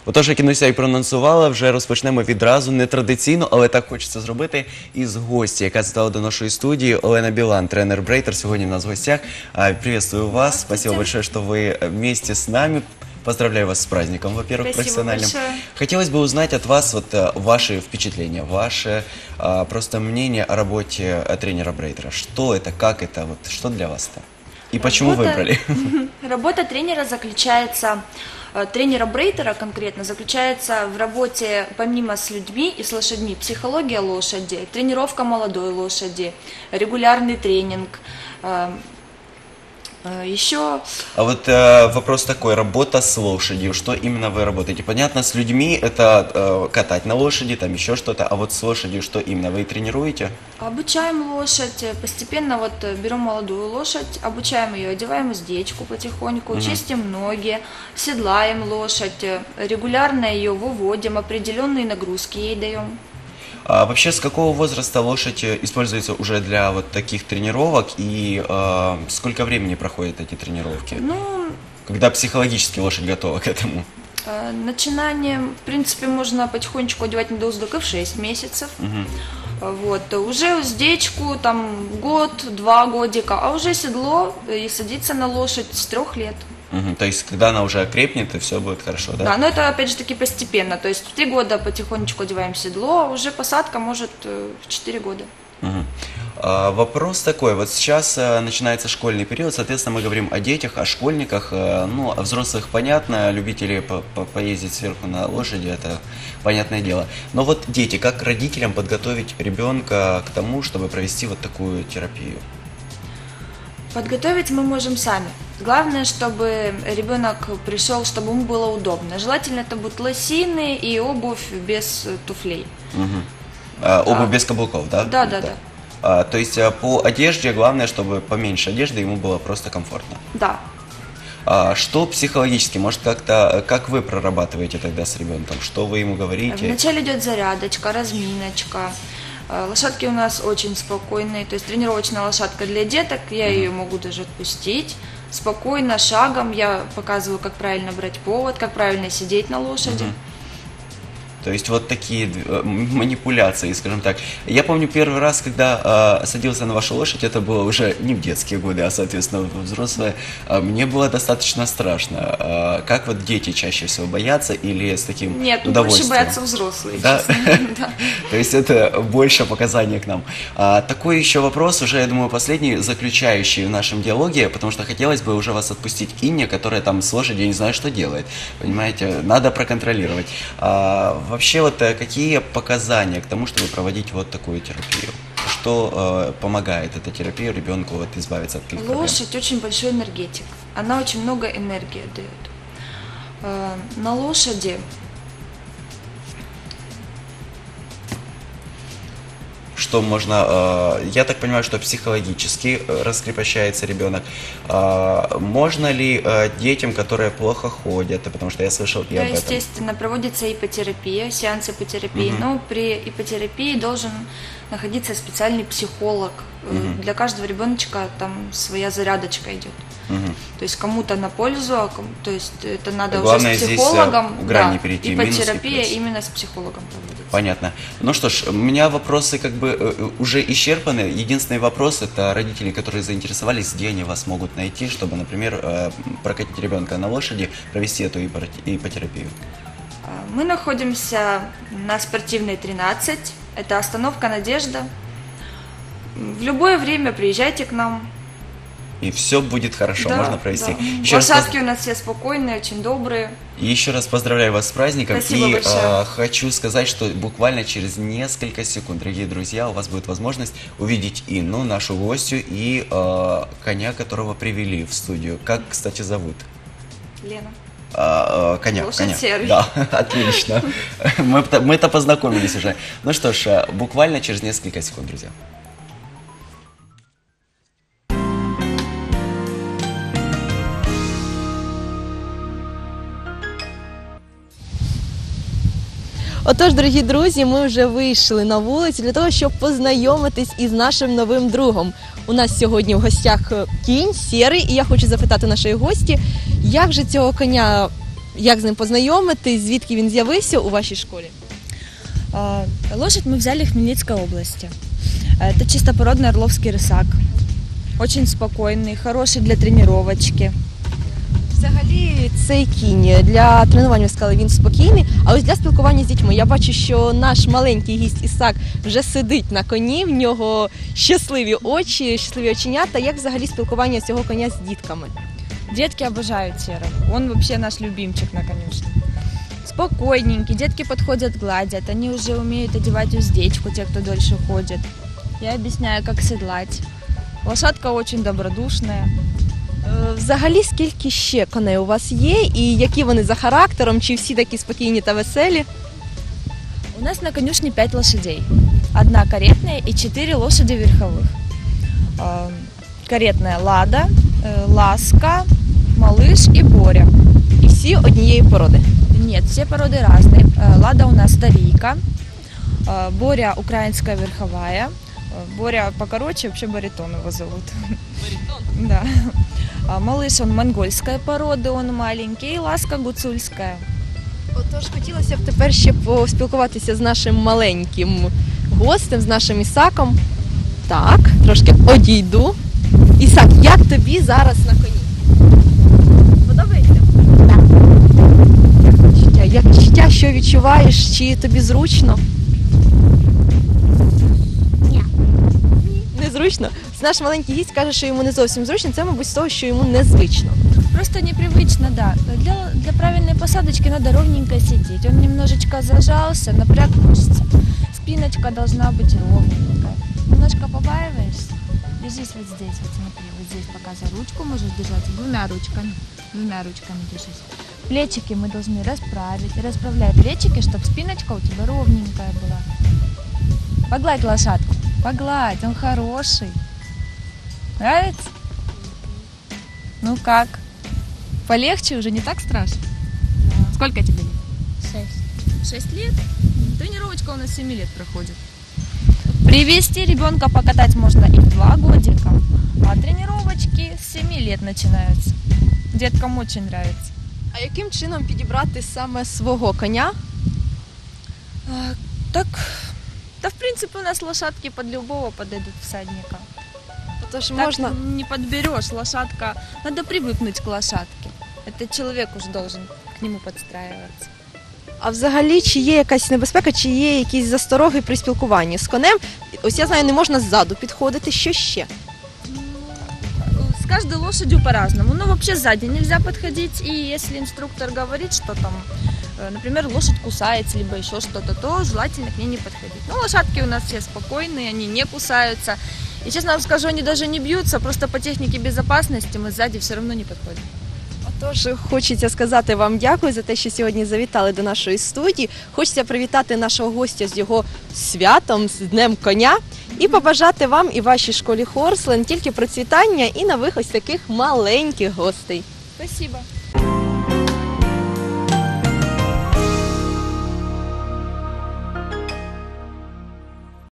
Отож, як Інуся і проанонсувала, вже розпочнемо відразу, нетрадиційно, але так хочеться зробити, із гості, яка стала до нашої студії, Олена Білан, тренер-брейтер, сьогодні в нас в гостях. Приветствую вас, спасибо большое, что вы вместе с нами. Поздравляю вас с праздником, во-первых, профессиональным. Большое. Хотелось бы узнать от вас вот ваши впечатления, ваше просто мнение о работе тренера-брейтера. Что это, как это, вот что для вас это? И почему выбрали? Работа тренера заключается, тренера-брейтера конкретно, заключается в работе помимо с людьми и с лошадьми, психология лошади, тренировка молодой лошади, регулярный тренинг, еще... А вот вопрос такой, работа с лошадью, что именно вы работаете? Понятно, с людьми это катать на лошади, там еще что-то, а вот с лошадью что именно? Вы тренируете? Обучаем лошадь, постепенно вот берем молодую лошадь, обучаем ее, одеваем уздечку потихоньку, чистим ноги, седлаем лошадь, регулярно ее выводим, определенные нагрузки ей даем. А вообще, с какого возраста лошадь используется уже для вот таких тренировок и сколько времени проходят эти тренировки? Ну, Когда психологически лошадь готова к этому? начинание, в принципе, можно потихонечку одевать на уздок и в 6 месяцев. Вот, уже уздечку, там, год-два годика, а уже седло и садиться на лошадь с 3 лет. То есть, когда она уже окрепнет, и все будет хорошо, да? Да, но это опять же таки постепенно, то есть в 3 года потихонечку одеваем седло, а уже посадка может в 4 года. Вопрос такой, вот сейчас начинается школьный период, соответственно, мы говорим о детях, о школьниках, ну, о взрослых понятно, любители поездить сверху на лошади, это понятное дело. Но вот дети, как родителям подготовить ребенка к тому, чтобы провести вот такую терапию? Подготовить мы можем сами. Главное, чтобы ребенок пришел, чтобы ему было удобно. Желательно это будут лосины и обувь без туфлей. Обувь без каблуков, да? Да. То есть по одежде главное, чтобы поменьше одежды, ему было просто комфортно. Да. Что психологически, может как-то, как вы прорабатываете тогда с ребенком, что вы ему говорите? Вначале идет зарядочка, разминочка. Лошадки у нас очень спокойные, то есть тренировочная лошадка для деток, я ее могу даже отпустить. Спокойно, шагом я показываю, как правильно брать повод, как правильно сидеть на лошади. То есть вот такие манипуляции, скажем так. Я помню первый раз, когда садился на вашу лошадь, это было уже не в детские годы, а, соответственно, взрослые. Мне было достаточно страшно. Как вот дети чаще всего боятся или с таким Нет, удовольствием? больше боятся взрослые, Да? честно. То есть это больше показания к нам. Такой еще вопрос, уже, я думаю, последний, заключающий в нашем диалоге, потому что хотелось бы уже вас отпустить к Инне, которая там с лошадью, я не знаю, что делает. Понимаете, надо проконтролировать. Вообще, вот какие показания к тому, чтобы проводить вот такую терапию? Что помогает эта терапия ребенку вот избавиться от таких проблем? Лошадь очень большой энергетик. Она очень много энергии дает. На лошади Что можно, я так понимаю, что психологически раскрепощается ребенок. Можно ли детям, которые плохо ходят, потому что я слышал и да, об этом? естественно, проводится ипотерапия, сеансы ипотерапии, но при ипотерапии должен находиться специальный психолог. Для каждого ребеночка там своя зарядочка идет. То есть кому-то на пользу, то есть это надо главное уже с психологом. Здесь грань не перейти, ипотерапия именно с психологом проводится. Понятно. Ну что ж, у меня вопросы как бы уже исчерпаны. Единственный вопрос — это родители, которые заинтересовались, где они вас могут найти, чтобы, например, прокатить ребенка на лошади, провести эту ипотерапию. Мы находимся на Спортивной 13, это остановка «Надежда». В любое время приезжайте к нам. И все будет хорошо, Да, можно провести. да. Еще раз Лошадки у нас все спокойные, очень добрые. И еще раз поздравляю вас с праздником. Спасибо и большое. хочу сказать, что буквально через несколько секунд, дорогие друзья, у вас будет возможность увидеть Инну, нашу гостью, и коня, которого привели в студию. Как, кстати, зовут? Лена. Коня. Лошадь серый. Да, отлично. Мы-то познакомились уже. Ну что ж, буквально через несколько секунд, друзья. Отож, дорогі друзі, ми вже вийшли на вулицю для того, щоб познайомитись із нашим новим другом. У нас сьогодні в гостях кінь, сірий, і я хочу запитати нашої гості, як же цього коня як з ним познайомитись, звідки він з'явився у вашій школі? Лошадь мы взяли в Хмельницкой области. Это чистопородный орловский рысак. Очень спокойный, хороший для тренировочки. Взагалі, цей кінь для тренування, ви сказали, він спокійний, а ось для спілкування з дітьми. Я бачу, що наш маленький гість Ісак вже сидить на коні, в нього щасливі очі, щасливі оченята. Як взагалі спілкування цього коня з дітками? Детки обожают Серого. Он вообще наш любимчик на конюшне. Спокойненький, детки подходят, гладят. Они уже умеют одевать уздечку, те, кто дольше ходит. Я объясняю, как седлать. Лошадка очень добродушная. Взагалі, скільки ще коней у вас є і які вони за характером, чи всі такі спокійні та веселі? У нас на конюшне 5 лошадей. 1 каретная и 4 лошади верховых. Каретная Лада, Ласка, Малыш и Боря. І всі однієї породи. Нет, все породы разные. Лада у нас старийка, Боря украинская верховая, Боря покороче, вообще баритон его зовут. Баритон? Да. Малыш, он монгольской породы, он маленький, и Ласка гуцульская. Отож, хотілося б тепер ще поспілкуватися з нашим маленьким гостем, з нашим Ісаком. Так, трошки одійду. Ісак, як тобі зараз на коні? Подобається? Так. Як відчуття, що відчуваєш, чи тобі зручно? Ні. Незручно? Наш маленький гість каже, що йому не зовсім зручно, це, мабуть, з того, що йому незвично. Просто непривычно, да. Для правильной посадочки надо ровненько сидеть. Он немножечко зажался, напряг мышцы. Спиночка должна быть ровненькая. Немножко побаиваешься? Держись вот здесь, вот смотри, вот здесь пока за ручку можешь держать двумя ручками держись. Плечики мы должны расправить. Расправляй плечики, чтобы спиночка у тебя ровненькая была. Погладь лошадку, погладь, он хороший. Нравится? Ну как? Полегче уже, не так страшно? Сколько тебе лет? 6 лет? Тренировочка у нас 7 лет проходит. Привести ребенка покатать можно и в 2 годика, а тренировочки с 7 лет начинаются. Деткам очень нравится. А яким чином підібрати саме свого коня? Да, в принципе, у нас лошадки под любого подойдут всадника. Тож Так можна... не подберешь, лошадка. Надо привыкнуть к лошадке. Это человек уже должен к нему подстраиваться. А взагалі, чи є якась небезпека, чи є якісь застороги при спілкуванні з конем? Ось я знаю, не можна ззаду підходити, що ще? С каждой лошадью по-разному. Но вообще сзади нельзя подходить. И если инструктор говорит, что там, например, лошадь кусается, либо еще что-то, то желательно к ней не подходить. Но лошадки у нас все спокойные, они не кусаются. И честно вам скажу, они даже не бьются, просто по технике безопасности мы сзади все равно не подходим. Отож, хочеться сказати вам дякую за те, що сьогодні завітали до нашої студії. Хочеться привітати нашого гостя з його святом, з Днем коня. І побажати вам і вашій школі Хорсленд тільки процвітання і нових ось таких маленьких гостей. Спасибо.